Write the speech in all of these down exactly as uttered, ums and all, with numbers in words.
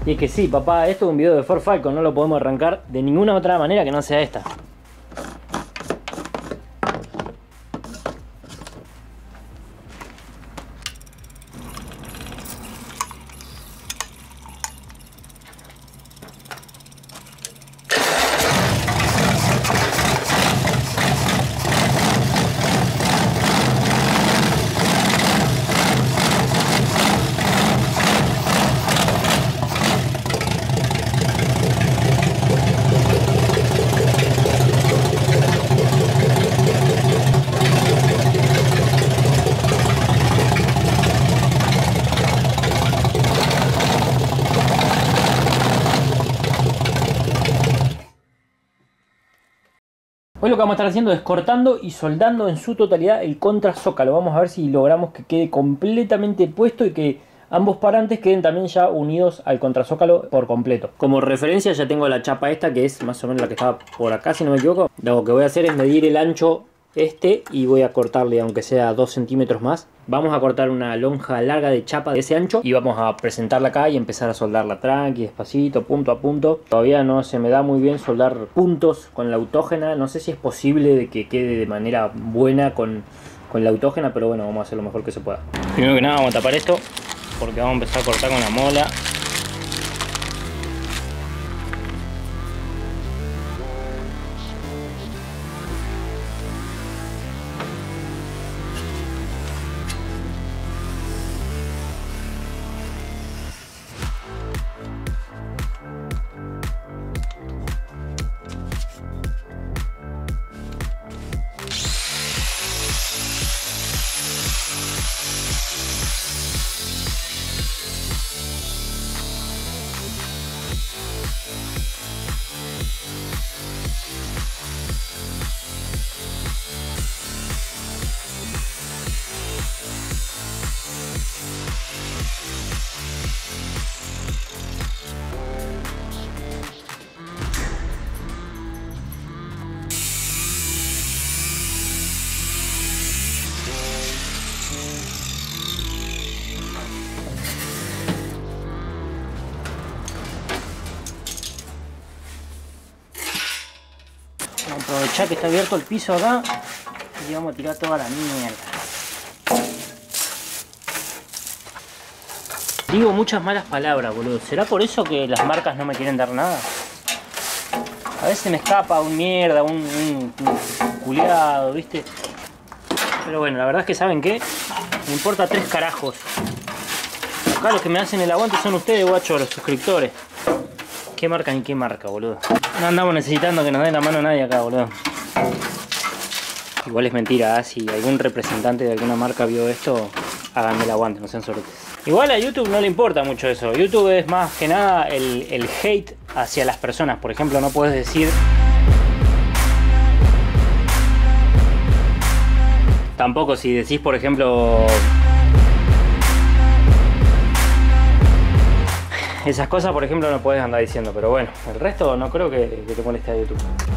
Y es que sí, papá, esto es un video de Ford Falcon, no lo podemos arrancar de ninguna otra manera que no sea esta. Hoy lo que vamos a estar haciendo es cortando y soldando en su totalidad el contrazócalo. Vamos a ver si logramos que quede completamente puesto y que ambos parantes queden también ya unidos al contrazócalo por completo. Como referencia ya tengo la chapa esta, que es más o menos la que estaba por acá, si no me equivoco. Lo que voy a hacer es medir el ancho este y voy a cortarle, aunque sea dos centímetros más. Vamos a cortar una lonja larga de chapa de ese ancho y vamos a presentarla acá y empezar a soldarla tranqui, despacito, punto a punto. Todavía no se me da muy bien soldar puntos con la autógena. No sé si es posible de que quede de manera buena con, con la autógena, pero bueno, vamos a hacer lo mejor que se pueda. Primero que nada vamos a tapar esto porque vamos a empezar a cortar con la mola. Vamos a aprovechar que está abierto el piso acá y vamos a tirar toda la mierda. Digo muchas malas palabras, boludo. ¿Será por eso que las marcas no me quieren dar nada? A veces me escapa un mierda, un, un, un culiado, ¿viste? Pero bueno, la verdad es que ¿saben qué? Me importa tres carajos. Acá los que me hacen el aguante son ustedes, guachos, los suscriptores. ¿Qué marca ni qué marca, boludo? No andamos necesitando que nos den la mano a nadie acá, boludo. Igual es mentira, ¿eh? Si algún representante de alguna marca vio esto, háganme el aguante, no sean sordos. Igual a YouTube no le importa mucho eso. YouTube es más que nada el, el hate hacia las personas. Por ejemplo, no puedes decir... Tampoco si decís, por ejemplo... Esas cosas, por ejemplo, no puedes andar diciendo, pero bueno, el resto no creo que, que te moleste a YouTube.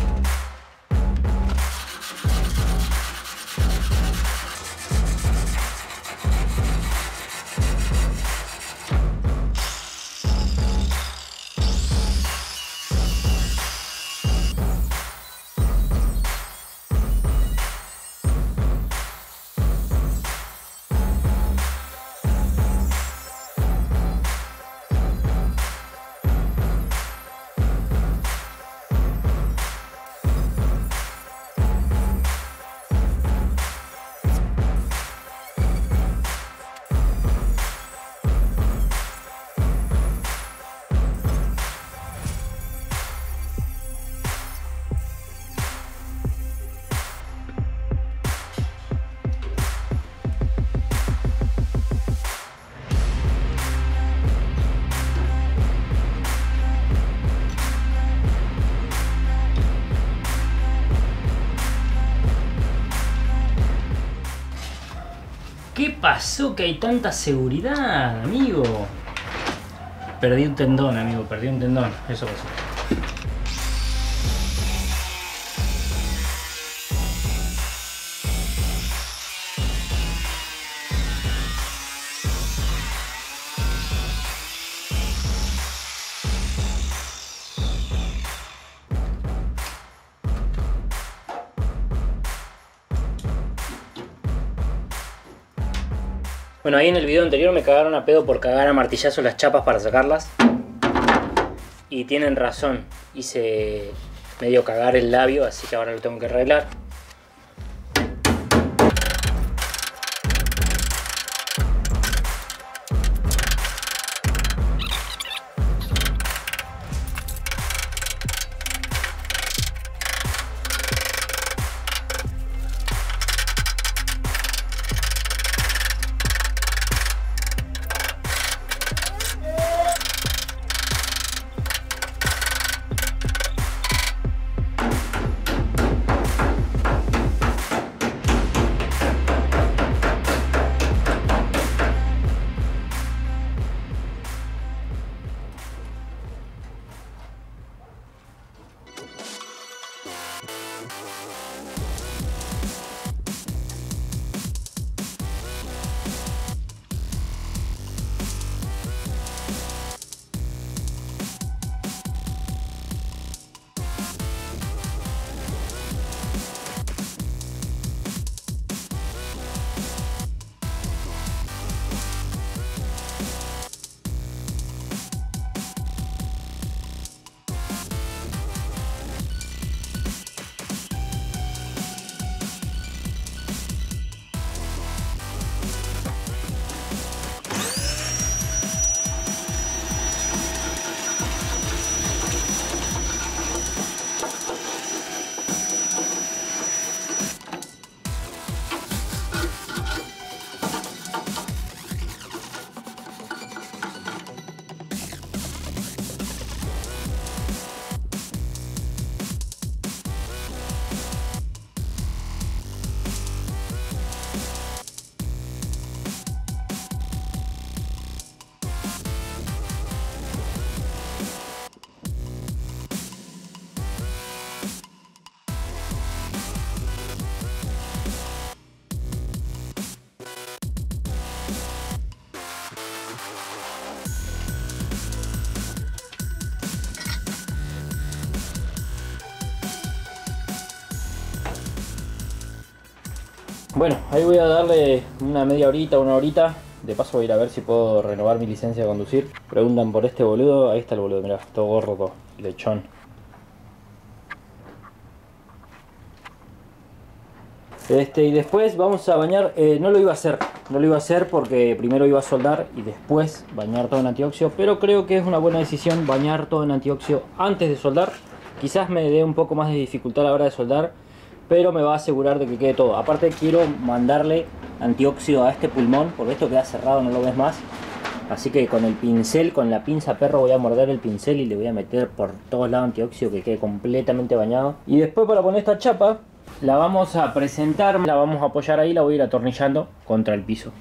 ¿Qué pasó que hay tanta seguridad, amigo? Perdí un tendón, amigo, perdí un tendón. Eso pasó. Bueno, ahí en el video anterior me cagaron a pedo por cagar a martillazo las chapas para sacarlas. Y tienen razón, hice medio cagar el labio, así que ahora lo tengo que arreglar. Bueno, ahí voy a darle una media horita, una horita. De paso voy a ir a ver si puedo renovar mi licencia de conducir. Preguntan por este boludo. Ahí está el boludo, mirá, todo gordo, lechón. Este, y después vamos a bañar, eh, no lo iba a hacer, no lo iba a hacer porque primero iba a soldar y después bañar todo en antioxio, pero creo que es una buena decisión bañar todo en antioxio antes de soldar. Quizás me dé un poco más de dificultad a la hora de soldar, pero me va a asegurar de que quede todo. Aparte quiero mandarle antioxio a este pulmón, porque esto queda cerrado, no lo ves más. Así que con el pincel, con la pinza perro, voy a morder el pincel y le voy a meter por todos lados antioxio que quede completamente bañado. Y después para poner esta chapa, la vamos a presentar, la vamos a apoyar ahí, la voy a ir atornillando contra el piso.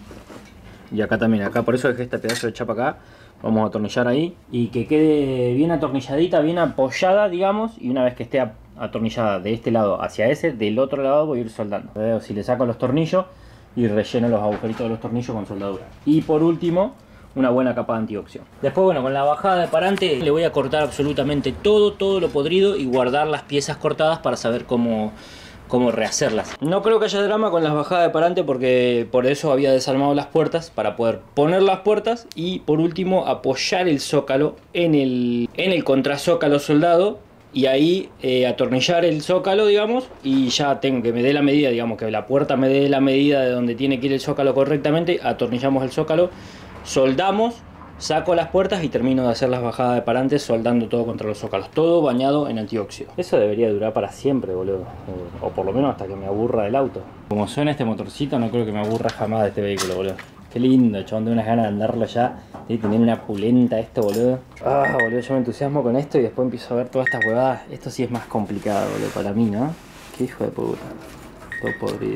Y acá también, acá por eso dejé este pedazo de chapa acá. Vamos a atornillar ahí y que quede bien atornilladita, bien apoyada, digamos. Y una vez que esté atornillada de este lado hacia ese, del otro lado voy a ir soldando. Veo si le saco los tornillos y relleno los agujeritos de los tornillos con soldadura. Y por último, una buena capa de antioxio. Después, bueno, con la bajada de parante le voy a cortar absolutamente todo, todo lo podrido y guardar las piezas cortadas para saber cómo... cómo rehacerlas. No creo que haya drama con las bajadas de parante porque por eso había desarmado las puertas para poder poner las puertas y por último apoyar el zócalo en el, en el contrazócalo soldado y ahí eh, atornillar el zócalo, digamos, y ya tengo que me dé la medida, digamos, que la puerta me dé la medida de donde tiene que ir el zócalo correctamente, atornillamos el zócalo, soldamos, saco las puertas y termino de hacer las bajadas de parantes soldando todo contra los zócalos. Todo bañado en antioxio. Eso debería durar para siempre, boludo. O, o por lo menos hasta que me aburra del auto. Como suena este motorcito, no creo que me aburra jamás de este vehículo, boludo. Qué lindo, chabón. Tengo unas ganas de andarlo ya. De tener una pulenta esto, boludo. Ah, boludo, yo me entusiasmo con esto y después empiezo a ver todas estas huevadas. Esto sí es más complicado, boludo, para mí, ¿no? Qué hijo de puta. Todo podrido.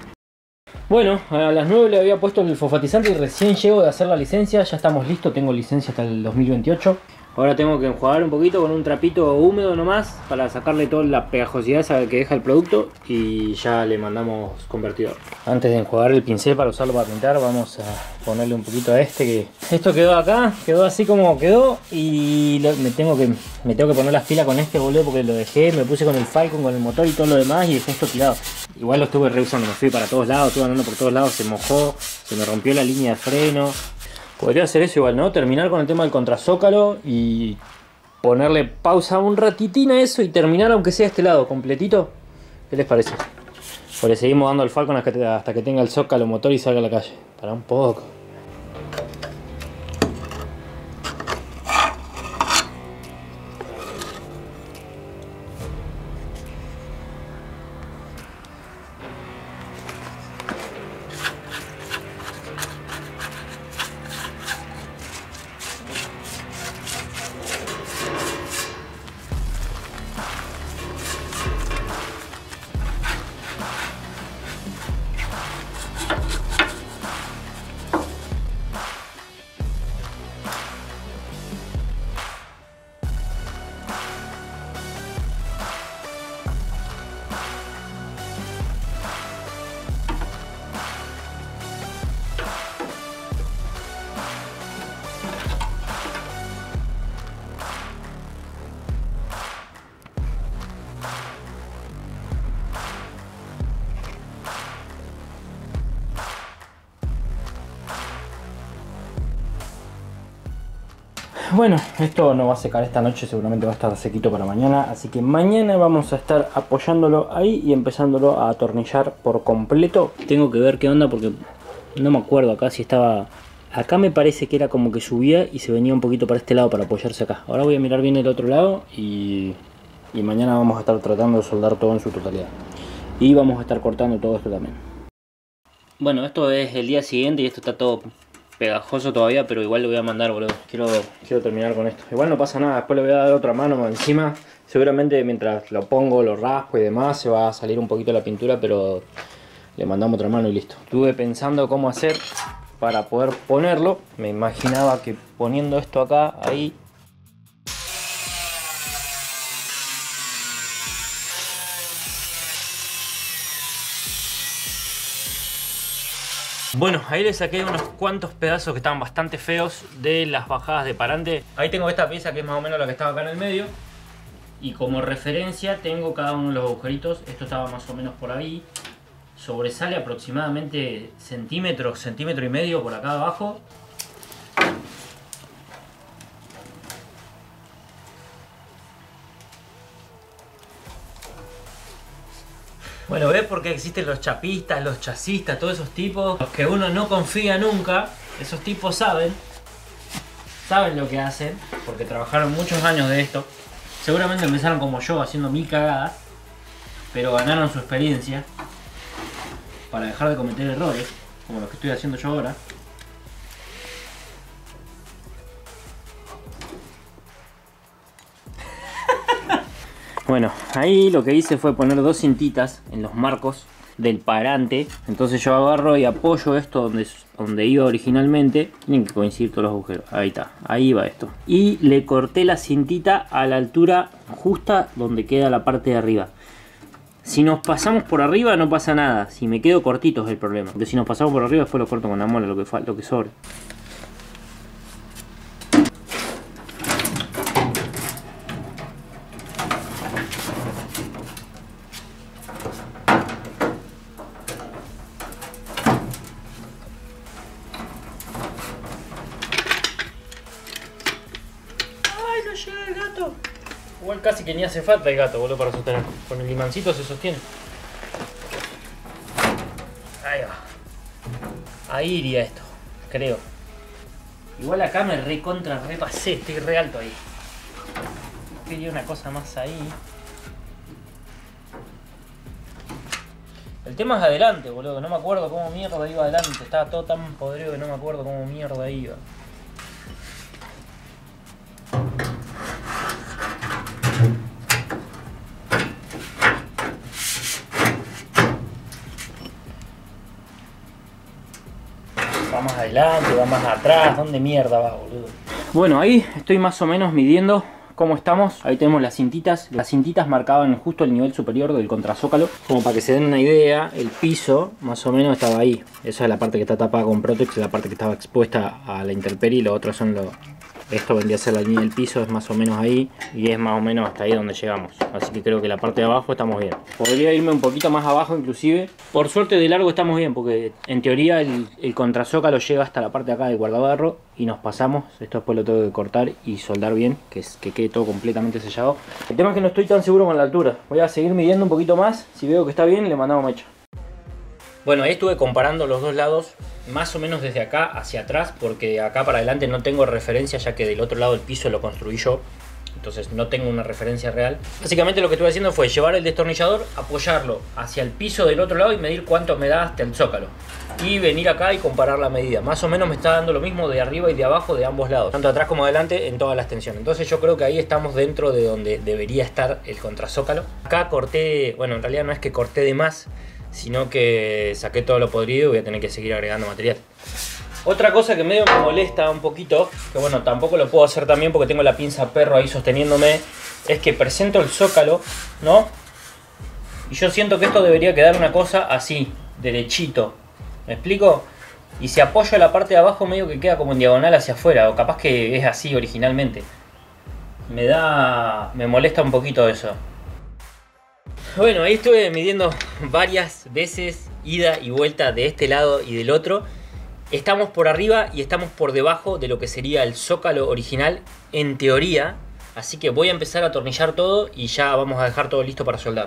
Bueno, a las nueve le había puesto el fosfatizante y recién llego de hacer la licencia. Ya estamos listos, tengo licencia hasta el dos mil veintiocho. Ahora tengo que enjuagar un poquito con un trapito húmedo nomás para sacarle toda la pegajosidad esa que deja el producto y ya le mandamos convertidor. Antes de enjuagar el pincel para usarlo para pintar, vamos a ponerle un poquito a este, que esto quedó acá, quedó así como quedó y lo, me, tengo que, me tengo que poner las pilas con este, boludo, porque lo dejé, me puse con el Falcon, con el motor y todo lo demás y dejé esto tirado. Igual lo estuve reusando, me fui para todos lados, estuve andando por todos lados, se mojó, se me rompió la línea de freno. Podría hacer eso igual, ¿no? Terminar con el tema del contrazócalo y ponerle pausa un ratitín a eso y terminar aunque sea este lado completito. ¿Qué les parece? O le seguimos dando al Falcon hasta que, hasta que tenga el zócalo motor y salga a la calle. Para un poco. Bueno, esto no va a secar esta noche, seguramente va a estar sequito para mañana, así que mañana vamos a estar apoyándolo ahí y empezándolo a atornillar por completo. Tengo que ver qué onda porque no me acuerdo acá si estaba... Acá me parece que era como que subía y se venía un poquito para este lado para apoyarse acá. Ahora voy a mirar bien el otro lado y, y mañana vamos a estar tratando de soldar todo en su totalidad. Y vamos a estar cortando todo esto también. Bueno, esto es el día siguiente y esto está todo pegajoso todavía, pero igual le voy a mandar, boludo. Quiero, quiero terminar con esto. Igual no pasa nada, después le voy a dar otra mano encima. Seguramente mientras lo pongo, lo raspo y demás, se va a salir un poquito la pintura, pero le mandamos otra mano y listo. Estuve pensando cómo hacer para poder ponerlo. Me imaginaba que poniendo esto acá, ahí... Bueno, ahí le saqué unos cuantos pedazos que estaban bastante feos de las bajadas de parante. Ahí tengo esta pieza que es más o menos la que estaba acá en el medio. Y como referencia tengo cada uno de los agujeritos. Esto estaba más o menos por ahí. Sobresale aproximadamente centímetros, centímetro y medio por acá abajo. Bueno, ¿ves por qué existen los chapistas, los chasistas, todos esos tipos? Los que uno no confía nunca. Esos tipos saben. Saben lo que hacen. Porque trabajaron muchos años de esto. Seguramente empezaron como yo haciendo mil cagadas. Pero ganaron su experiencia. Para dejar de cometer errores. Como los que estoy haciendo yo ahora. Bueno, ahí lo que hice fue poner dos cintitas en los marcos del parante. Entonces yo agarro y apoyo esto donde, donde iba originalmente. Tienen que coincidir todos los agujeros. Ahí está, ahí va esto. Y le corté la cintita a la altura justa donde queda la parte de arriba. Si nos pasamos por arriba no pasa nada. Si me quedo cortito es el problema. Porque si nos pasamos por arriba después lo corto con la mola, lo que, lo que sobre. Igual casi que ni hace falta el gato, boludo, para sostener. Con el imancito se sostiene. Ahí va. Ahí iría esto, creo. Igual acá me recontra repasé, estoy re alto ahí. Quería una cosa más ahí. El tema es adelante, boludo. No me acuerdo cómo mierda iba adelante. Estaba todo tan podrido que no me acuerdo cómo mierda iba. Va más adelante, va más atrás. ¿Dónde mierda va, boludo? Bueno, ahí estoy más o menos midiendo cómo estamos. Ahí tenemos las cintitas. Las cintitas marcaban justo el nivel superior del contrazócalo. Como para que se den una idea, el piso más o menos estaba ahí. Esa es la parte que está tapada con Protex, la parte que estaba expuesta a la intemperie, y lo otro son los, Esto vendría a ser la línea del piso, es más o menos ahí. Y es más o menos hasta ahí donde llegamos. Así que creo que la parte de abajo estamos bien. Podría irme un poquito más abajo inclusive. Por suerte de largo estamos bien, porque en teoría el, el contrazócalo llega hasta la parte de acá del guardabarro. Y nos pasamos. Esto después lo tengo que cortar y soldar bien, que, es, que quede todo completamente sellado. El tema es que no estoy tan seguro con la altura. Voy a seguir midiendo un poquito más. Si veo que está bien, le mandamos mecha. Bueno, ahí estuve comparando los dos lados, más o menos desde acá hacia atrás, porque acá para adelante no tengo referencia, ya que del otro lado del piso lo construí yo. Entonces no tengo una referencia real. Básicamente lo que estuve haciendo fue llevar el destornillador, apoyarlo hacia el piso del otro lado y medir cuánto me da hasta el zócalo. Y venir acá y comparar la medida. Más o menos me está dando lo mismo de arriba y de abajo de ambos lados. Tanto atrás como adelante en toda la extensión. Entonces yo creo que ahí estamos dentro de donde debería estar el contrazócalo. Acá corté, bueno en realidad no es que corté de más, sino que saqué todo lo podrido y voy a tener que seguir agregando material. Otra cosa que medio me molesta un poquito, que bueno, tampoco lo puedo hacer también porque tengo la pinza perro ahí sosteniéndome, es que presento el zócalo, ¿no? Y yo siento que esto debería quedar una cosa así, derechito. ¿Me explico? Y si apoyo la parte de abajo medio que queda como en diagonal hacia afuera, o capaz que es así originalmente. Me da... me molesta un poquito eso. Bueno, ahí estuve midiendo varias veces, ida y vuelta de este lado y del otro. Estamos por arriba y estamos por debajo de lo que sería el zócalo original, en teoría. Así que voy a empezar a atornillar todo y ya vamos a dejar todo listo para soldar.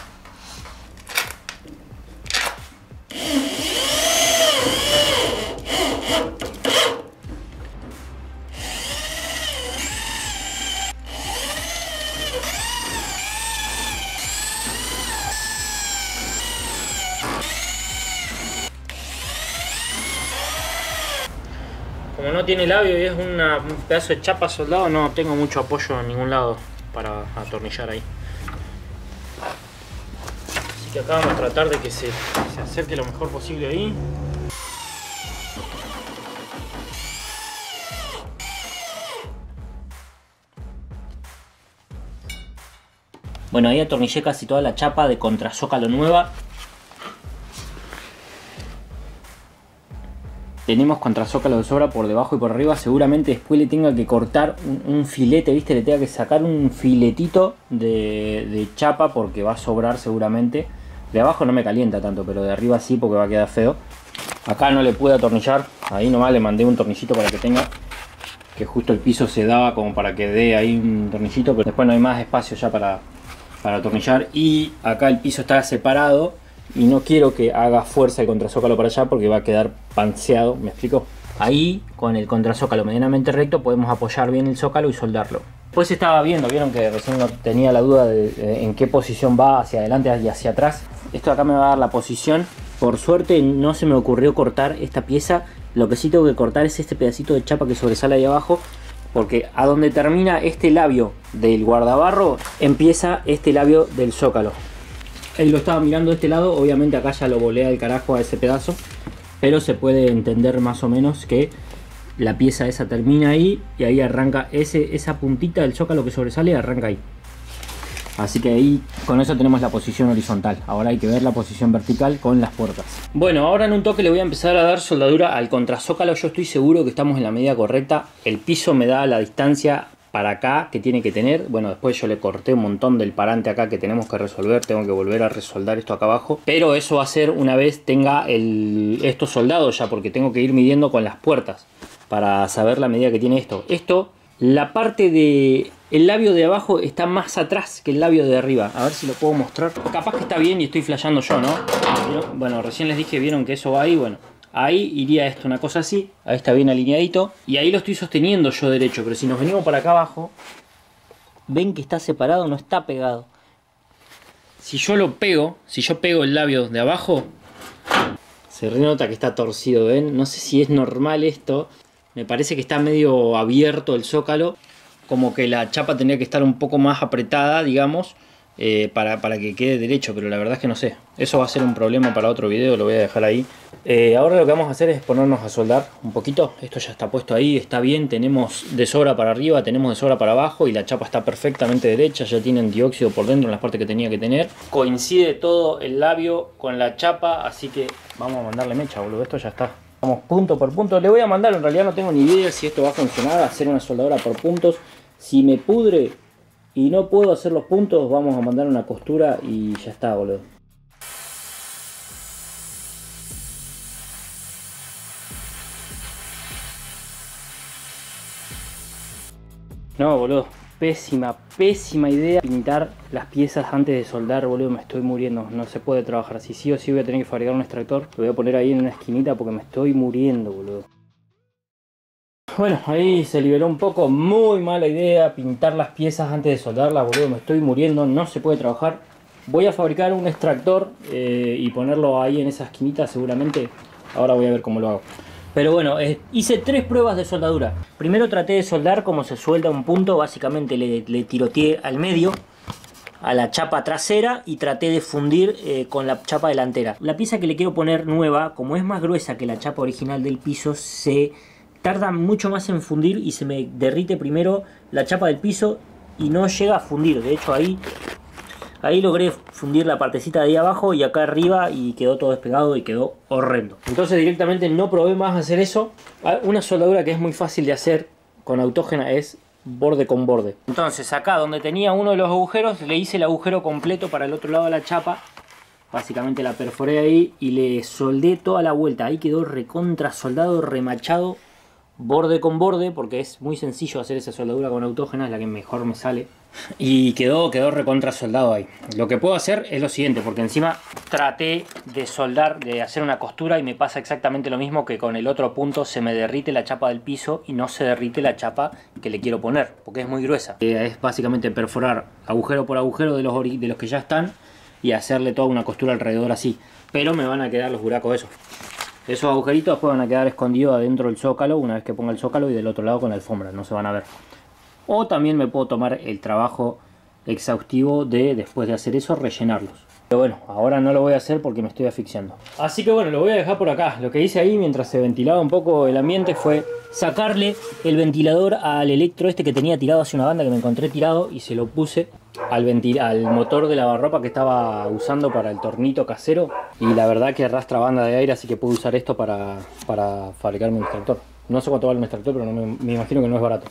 Como no tiene labio y es una, un pedazo de chapa soldado, no tengo mucho apoyo en ningún lado para atornillar ahí. Así que acá vamos a tratar de que se, se acerque lo mejor posible ahí. Bueno, ahí atornillé casi toda la chapa de contrazócalo nueva. Tenemos contrazócalo de sobra por debajo y por arriba. Seguramente después le tenga que cortar un, un filete, ¿viste? Le tenga que sacar un filetito de, de chapa porque va a sobrar seguramente. De abajo no me calienta tanto, pero de arriba sí porque va a quedar feo. Acá no le pude atornillar. Ahí nomás le mandé un tornillito para que tenga. Que justo el piso se daba como para que dé ahí un tornillito. Pero después no hay más espacio ya para, para atornillar. Y acá el piso está separado. Y no quiero que haga fuerza el contrazócalo para allá porque va a quedar panseado, ¿me explico? Ahí con el contrazócalo medianamente recto podemos apoyar bien el zócalo y soldarlo. Después estaba viendo, vieron que recién no tenía la duda de, de en qué posición va, hacia adelante y hacia atrás. Esto acá me va a dar la posición. Por suerte no se me ocurrió cortar esta pieza. Lo que sí tengo que cortar es este pedacito de chapa que sobresale ahí abajo. Porque a donde termina este labio del guardabarro empieza este labio del zócalo. Él lo estaba mirando de este lado, obviamente acá ya lo volea el carajo a ese pedazo, pero se puede entender más o menos que la pieza esa termina ahí y ahí arranca ese, esa puntita del zócalo que sobresale, arranca ahí. Así que ahí con eso tenemos la posición horizontal. Ahora hay que ver la posición vertical con las puertas. Bueno, ahora en un toque le voy a empezar a dar soldadura al contrazócalo. Yo estoy seguro que estamos en la medida correcta. El piso me da la distancia para acá que tiene que tener. Bueno, después yo le corté un montón del parante acá que tenemos que resolver. Tengo que volver a resoldar esto acá abajo, pero eso va a ser una vez tenga el, esto soldado ya, porque tengo que ir midiendo con las puertas para saber la medida que tiene esto. Esto, la parte de el labio de abajo está más atrás que el labio de arriba. A ver si lo puedo mostrar. Capaz que está bien y estoy flasheando yo, ¿no? Pero, bueno, recién les dije, vieron que eso va ahí. Bueno, ahí iría esto, una cosa así. Ahí está bien alineadito. Y ahí lo estoy sosteniendo yo derecho. Pero si nos venimos para acá abajo, ven que está separado, no está pegado. Si yo lo pego, si yo pego el labio de abajo, se renota que está torcido, ¿ven? No sé si es normal esto. Me parece que está medio abierto el zócalo. Como que la chapa tendría que estar un poco más apretada, digamos. Eh, para, para que quede derecho, pero la verdad es que no sé. Eso va a ser un problema para otro video, lo voy a dejar ahí. Eh, ahora lo que vamos a hacer es ponernos a soldar un poquito. Esto ya está puesto ahí, está bien. Tenemos de sobra para arriba, tenemos de sobra para abajo y la chapa está perfectamente derecha. Ya tienen dióxido por dentro en las partes que tenía que tener. Coincide todo el labio con la chapa, así que vamos a mandarle mecha, boludo. Esto ya está. Vamos punto por punto. Le voy a mandar, en realidad no tengo ni idea si esto va a funcionar, hacer una soldadura por puntos. Si me pudre y no puedo hacer los puntos, vamos a mandar una costura y ya está, boludo. No, boludo. Pésima, pésima idea pintar las piezas antes de soldar, boludo. Me estoy muriendo. No se puede trabajar así. Sí o sí voy a tener que fabricar un extractor. Lo voy a poner ahí en una esquinita porque me estoy muriendo, boludo. Bueno, ahí se liberó un poco. Muy mala idea pintar las piezas antes de soldarlas, boludo. Me estoy muriendo. No se puede trabajar. Voy a fabricar un extractor eh, y ponerlo ahí en esa esquinita seguramente. Ahora voy a ver cómo lo hago. Pero bueno, eh, hice tres pruebas de soldadura. Primero traté de soldar como se suelda un punto. Básicamente le, le tiroteé al medio, a la chapa trasera, y traté de fundir eh, con la chapa delantera. La pieza que le quiero poner nueva, como es más gruesa que la chapa original del piso, se tarda mucho más en fundir y se me derrite primero la chapa del piso y no llega a fundir. De hecho ahí... Ahí logré fundir la partecita de ahí abajo y acá arriba y quedó todo despegado y quedó horrendo. Entonces directamente no probé más hacer eso. Una soldadura que es muy fácil de hacer con autógena es borde con borde. Entonces acá donde tenía uno de los agujeros le hice el agujero completo para el otro lado de la chapa. Básicamente la perforé ahí y le soldé toda la vuelta. Ahí quedó recontra soldado, remachado, borde con borde, porque es muy sencillo hacer esa soldadura con autógena, es la que mejor me sale. Y quedó, quedó recontra soldado ahí. Lo que puedo hacer es lo siguiente, porque encima traté de soldar, de hacer una costura y me pasa exactamente lo mismo, que con el otro punto se me derrite la chapa del piso y no se derrite la chapa que le quiero poner, porque es muy gruesa. Es básicamente perforar agujero por agujero de los, de los que ya están y hacerle toda una costura alrededor así. Pero me van a quedar los buracos esos. Esos agujeritos después van a quedar escondidos adentro del zócalo una vez que ponga el zócalo, y del otro lado con la alfombra, no se van a ver. O también me puedo tomar el trabajo exhaustivo de, después de hacer eso, rellenarlos. Pero bueno, ahora no lo voy a hacer porque me estoy asfixiando. Así que bueno, lo voy a dejar por acá. Lo que hice ahí mientras se ventilaba un poco el ambiente fue sacarle el ventilador al electro este que tenía tirado hace una banda, que me encontré tirado, y se lo puse al, al motor de lavarropa que estaba usando para el tornito casero. Y la verdad que arrastra banda de aire, así que puedo usar esto para, para fabricar mi extractor. No sé cuánto vale un extractor, pero no me, me imagino que no es barato.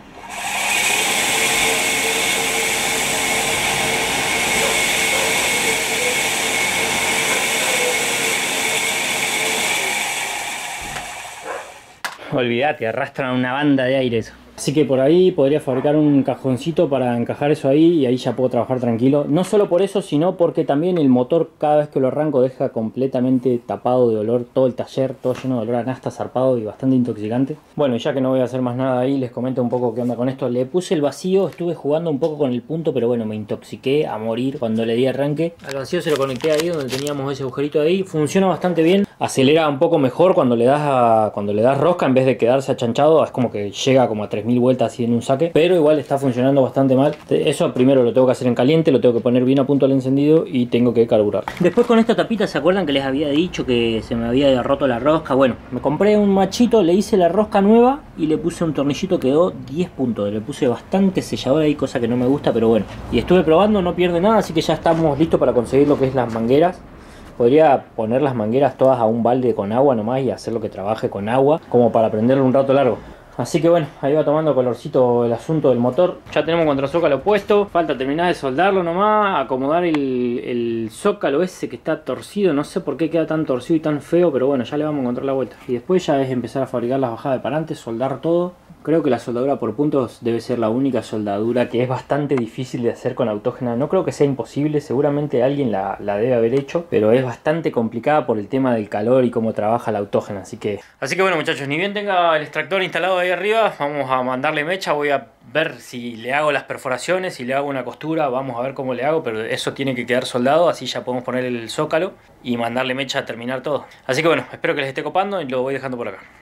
Olvídate, arrastran una banda de aire eso. Así que por ahí podría fabricar un cajoncito para encajar eso ahí, y ahí ya puedo trabajar tranquilo. No solo por eso, sino porque también el motor, cada vez que lo arranco, deja completamente tapado de olor todo el taller, todo lleno de olor a nafta, zarpado y bastante intoxicante. Bueno, ya que no voy a hacer más nada ahí, les comento un poco qué onda con esto. Le puse el vacío, estuve jugando un poco con el punto, pero bueno, me intoxiqué a morir cuando le di arranque. Al vacío se lo conecté ahí donde teníamos ese agujerito de ahí. Funciona bastante bien, acelera un poco mejor cuando le das a, cuando le das rosca, en vez de quedarse achanchado. Es como que llega como a tres mil vueltas así en un saque, pero igual está funcionando bastante mal. Eso primero lo tengo que hacer en caliente, lo tengo que poner bien a punto al encendido y tengo que carburar. Después con esta tapita, ¿se acuerdan que les había dicho que se me había roto la rosca? Bueno, me compré un machito, le hice la rosca nueva y le puse un tornillito, quedó diez puntos. Le puse bastante sellador ahí, cosa que no me gusta, pero bueno. Y estuve probando, no pierde nada, así que ya estamos listos para conseguir lo que es las mangueras. Podría poner las mangueras todas a un balde con agua nomás y hacer lo que trabaje con agua, como para prenderlo un rato largo. Así que bueno, ahí va tomando colorcito el asunto del motor. Ya tenemos contrazócalo puesto, falta terminar de soldarlo nomás, acomodar el, el zócalo ese que está torcido. No sé por qué queda tan torcido y tan feo, pero bueno, ya le vamos a encontrar la vuelta. Y después ya es empezar a fabricar las bajadas de parantes, soldar todo. Creo que la soldadura por puntos debe ser la única soldadura que es bastante difícil de hacer con autógena. No creo que sea imposible, seguramente alguien la, la debe haber hecho, pero es bastante complicada por el tema del calor y cómo trabaja la autógena. Así que, así que bueno, muchachos, ni bien tenga el extractor instalado ahí arriba, vamos a mandarle mecha. Voy a ver si le hago las perforaciones, si le hago una costura, vamos a ver cómo le hago, pero eso tiene que quedar soldado, así ya podemos poner el zócalo y mandarle mecha a terminar todo. Así que bueno, espero que les esté copando y lo voy dejando por acá.